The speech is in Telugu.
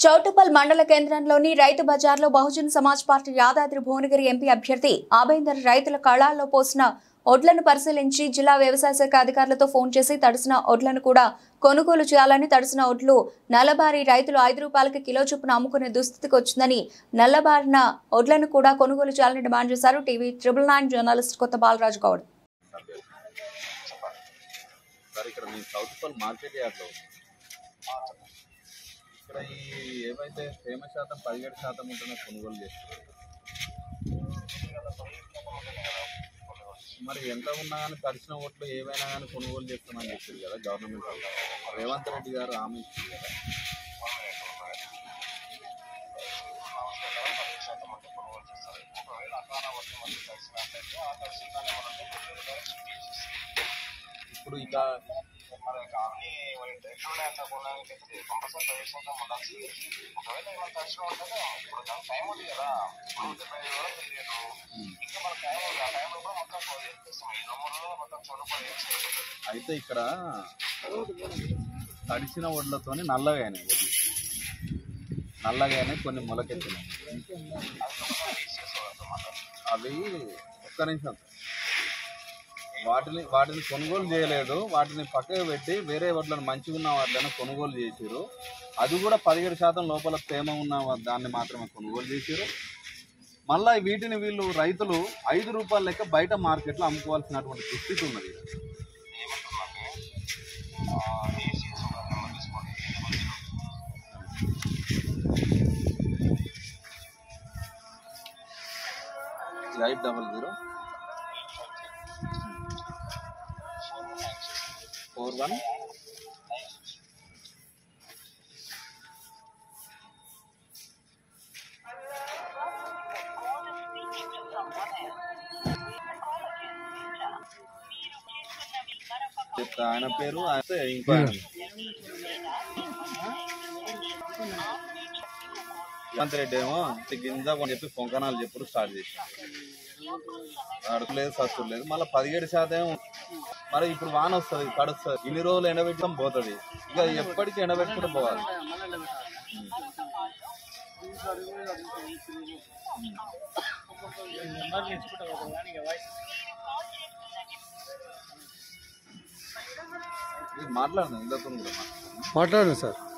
చౌటుప్పల్ మండల కేంద్రంలోని రైతు బజార్లో బహుజన్ సమాజ్ పార్టీ యాదాద్రి భువనగిరి ఎంపీ అభ్యర్థి ఆబేందర్ రైతుల కళాల్లో పోసిన ఒడ్లను పరిశీలించి జిల్లా వ్యవసాయ శాఖ అధికారులతో ఫోన్ చేసి తడిసిన ఒడ్లను కూడా కొనుగోలు చేయాలని, తడిసిన ఒడ్లు నల్లబారి రైతులు 5 రూపాయలకి కిలో చొప్పున అమ్ముకునే దుస్థితికి వచ్చిందని, నల్లబారిన ఒడ్లను కూడా కొనుగోలు చేయాలని డిమాండ్ చేశారు. టీవీ 999 జర్నలిస్ట్ కొత్త బాలరాజు గౌడ్. ఇక్కడ ఏవైతే తేమ శాతం 17% ఉంటుందో కొనుగోలు చేస్తారు. మరి ఎంత ఉన్నా కానీ తడిసిన ఓట్లు ఏవైనా కానీ కొనుగోలు చేస్తామని చెప్పారు కదా గవర్నమెంట్. రేవంత్ రెడ్డి గారు హామీ ఇచ్చారు కదా. ఇప్పుడు ఇక అయితే ఇక్కడ తడిసిన వడ్లతోని నల్లగానే కొన్ని మొలకెత్తినాయి. అవి ఒక్క నిమిషం వాటిని కొనుగోలు చేయలేదు. వాటిని పక్కకు పెట్టి వేరే వడ్లను మంచిగా ఉన్న వాటిని కొనుగోలు చేసారు. అది కూడా 17% లోపల తేమ ఉన్న దాన్ని మాత్రమే కొనుగోలు చేసారు. మళ్ళీ వీటిని వీళ్ళు రైతులు 5 రూపాయల లెక్క బయట మార్కెట్లో అమ్ముకోవాల్సినటువంటి దుస్థితి ఉన్నది. $800 41 ఆయన పేరు అయితే ఇంకో రేవంత్ రెడ్డి ఏమో గింజ అని చెప్పి పొంకనాలు చెప్పుడు స్టార్ట్ చేశారు. అడుగులేదు, సస్తులు లేదు. మళ్ళీ 17% మరి ఇప్పుడు వాన వస్తుంది, కడుస్తుంది. ఇన్ని రోజులు ఎండబెట్టడం పోతుంది. ఇక ఎప్పటికీ ఎండబెట్టుకుంటూ పోవాలి. మాట్లాడదాం ఇంతకు కూడా మాట్లాడండి సార్.